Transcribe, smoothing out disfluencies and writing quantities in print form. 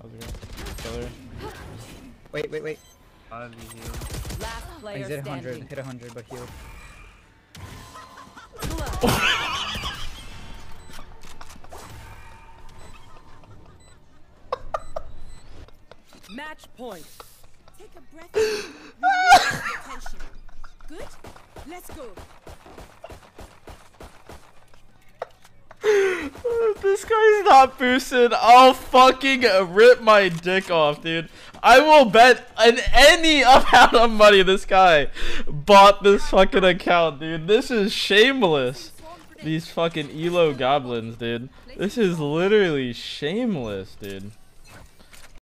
Killer. Wait. Last He's player hit 100, standing. hit 100, but healed. Match point. Take a breath. Release the tension. Good? Let's go. This guy's not boosted. I'll fucking rip my dick off, dude. I will bet any amount of money this guy bought this fucking account, dude. This is shameless. These fucking Elo goblins, dude. This is literally shameless, dude.